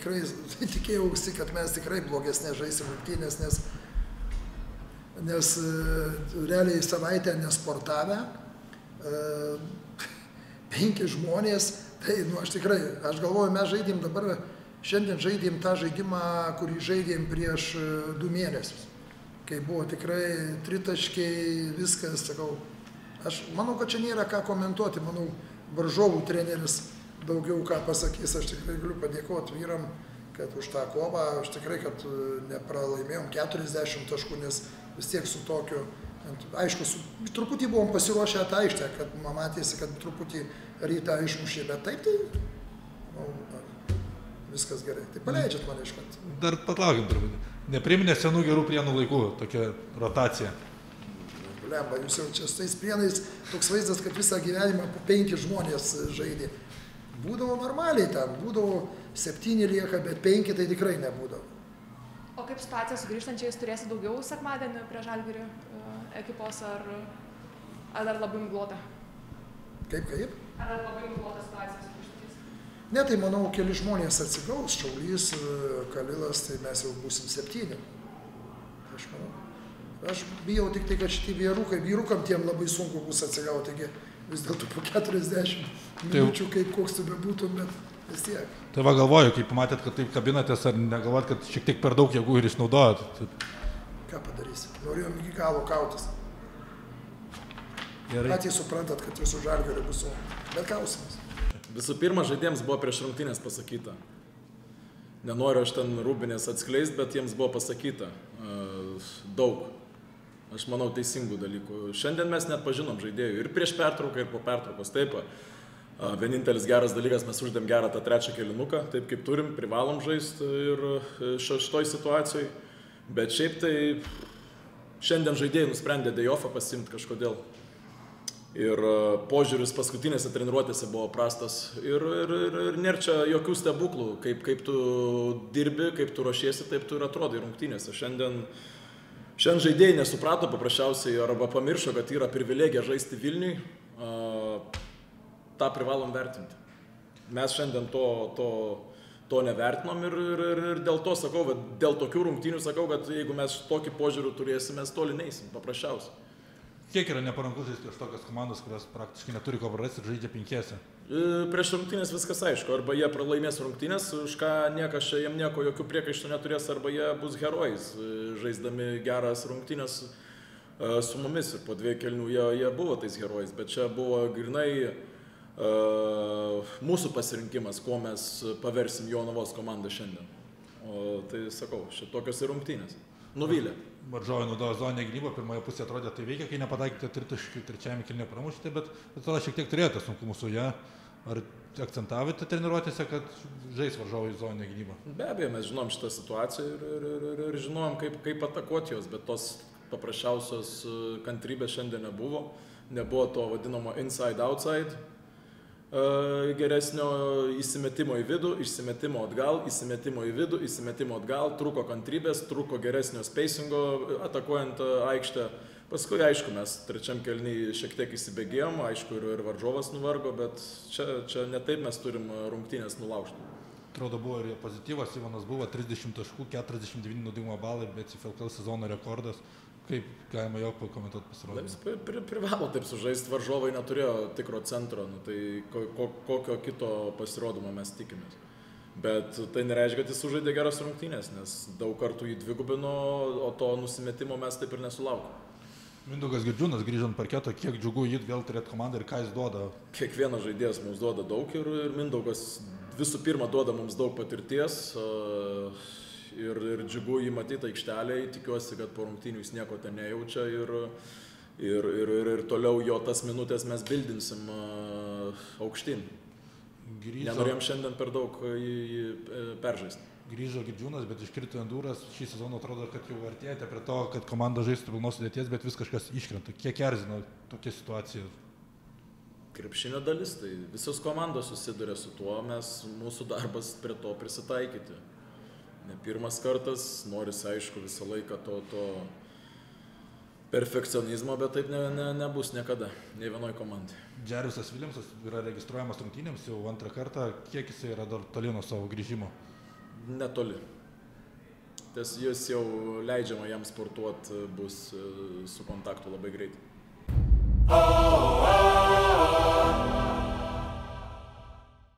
tikrai tikėjausi, kad mes tikrai blogesnė žaisim rungtynės, nes realiai savaitę nesportavę, 5 žmonės, tai aš galvoju, mes žaidėm dabar, šiandien žaidėm tą žaidimą, kurį žaidėm prieš 2 mėnesius, kai buvo tikrai tritaškiai, viskas, sakau, aš manau, kad čia nėra ką komentuoti, manau, varžovų treneris daugiau ką pasakys, aš tikrai galiu padėkoti vyram, kad už tą kovą, aš tikrai, kad nepralaimėjom 40 taškų, nes vis tiek su tokiu, aišku, truputį buvom pasiruošę tą aikštę, kad matėsi, kad truputį rytą išmušė, bet taip, viskas gerai. Tai paleidžiat mane iškart. Dar patlaukim truputį. Nepriminė senų gerų Prienų laikų tokia rotacija. Lemba, jūs jau čia su tais Prienais toks vaizdas, kad visą gyvenimą po 5 žmonės žaidė. Būdavo normaliai ten, būdavo 7 lieka, bet 5 tai tikrai nebūdavo. O kaip situacija su grįžtančiais, turėsi daugiau sekmadienį prie Žalgirio ekipos, ar dar labai miglota? Kaip? Ar dar labai miglota situacija su grįžtančiais? Ne, tai manau, keli žmonės atsigaus, Šaulys, Kalilas, tai mes jau būsim 7. Aš manau. Aš bijau tik tai, kad šitie vyrukam tiem labai sunku bus atsigauti, taigi vis dėlto po 40 minučių, kaip koks tu bebūtum, bet vis tiek. Tai va galvoju, kai pamatėt, kad taip kabinatės, ar negalvot, kad šiek tiek per daug jėgų ir išnaudojot? Ką padarysi? Norėjom iki galo kautis. Patys suprantat, kad jūsų Žalgirio bus sunku, bet kausimės. Visų pirma, žaidėjams buvo prieš rungtynės pasakyta. Nenoriu aš ten Rūbinės atskleist, bet jiems buvo pasakyta daug. Aš manau, teisingų dalykų. Šiandien mes net pažinom žaidėjų ir prieš pertrauką, ir po pertraukos. Taip, vienintelis geras dalykas, mes uždėm gerą tą 3 kėlinuką, taip kaip turim, privalom žaisti ir šitoj situacijoj. Bet šiaip tai šiandien žaidėjai nusprendė day-offą pasimti kažkodėl. Ir požiūris paskutinėse treniruotėse buvo prastas. Ir nėra čia jokių stebuklų. Kaip tu dirbi, kaip tu ruošiesi, taip tu ir atrodai rungtynėse. Šiandien žaidėjai nesuprato paprasčiausiai arba pamiršo, kad yra privilegija žaisti Vilniui. tą privalom vertinti. Mes šiandien to nevertinom ir dėl to sakau, dėl tokių rungtynių sakau, kad jeigu mes tokį požiūrį turėsim, mes toli neisim, paprasčiausiai. Kiek yra neparankus prieš tokias komandas, kurios praktiškai neturi ko prarasti ir žaidžia penkiese? Prieš rungtynės viskas aišku, arba jie pralaimės rungtynės, už ką niekas čia jiem nieko, jokių priekaištų neturės, arba jie bus herojais, žaisdami geras rungtynės su mumis ir po 2 kėlinių jie buvo tais herojais, bet čia buvo grinai mūsų pasirinkimas, kuo mes paversim Jonavos komandą šiandien. O tai sakau, šitokios ir rungtynės. Nuvylė. Varžovai naudojo zoninę gynybą, pirmoje pusėje atrodė tai veikia, kai nepataikėte tritaškių, trečiajame kėlinyje pramušėte, bet atrodo šiek tiek turėjote sunkumų su ją. Ar akcentavote treniruotėse, kad žais varžovai zoninę gynybą? Be abejo, mes žinom šitą situaciją ir žinom, kaip atakuoti jos, bet tos paprasčiausios kantrybės šiandien nebuvo. Nebuvo to vadinamo inside-outside. Geresnio įsimetimo į vidų, išsimetimo atgal, įsimetimo į vidų, įsimetimo atgal, trūko kantrybės, trūko geresnio spacingo atakuojant aikštę. Paskui, aišku, mes trečiam kėliny šiek tiek įsibėgėjom, aišku, ir varžovas nuvargo, bet čia ne taip mes turim rungtynės nulaužti. Atrodo, buvo ir pozityvas, Ivanas buvo 30 taškų, 49 naudingumo balai, bet CFLKL sezono rekordas. Kaip galima jo pakomentuoti pasirodymą? Jis privalo taip sužaisti, varžovai neturėjo tikro centro, tai kokio kito pasirodymo mes tikimės. Bet tai nereiškia, kad jis sužaidė geras rungtynės, nes daug kartų jį dvigubino, o to nusimetimo mes taip ir nesulaukėme. Mindaugas Girdžiūnas grįžant parketo, kiek džiugu jį vėl turėti komandą ir ką jis duoda? Kiekvienas žaidėjas mums duoda daug ir Mindaugas visų pirma duoda mums daug patirties. Ir džiugu jį matyti aikštelėje, tikiuosi, kad po rungtynių jis nieko ten nejaučia ir toliau jo tas minutės mes bildinsim aukštyn. Nenorėjom šiandien per daug jį peržaisti. Grįžo Girdžiūnas, bet iškrito Endūras. Šį sezoną atrodo, kad jau artėjate prie to, kad komanda žaistų pilnos sudėties, bet vis kažkas iškrenta. Kiek erzina tokia situacija? Krepšinio dalis, tai visos komandos susiduria su tuo, mūsų darbas prie to prisitaikyti. Ne pirmas kartas, norisi aišku visą laiką to perfekcionizmo, bet taip nebus niekada, nei vienoj komandai. Džerisas Viljamsas yra registruojamas rungtynėms jau 2 kartą, kiek jisai yra dar toli nuo savo grįžimo? netoli. Jis jau leidžiama jam sportuoti bus su kontaktu labai greitai.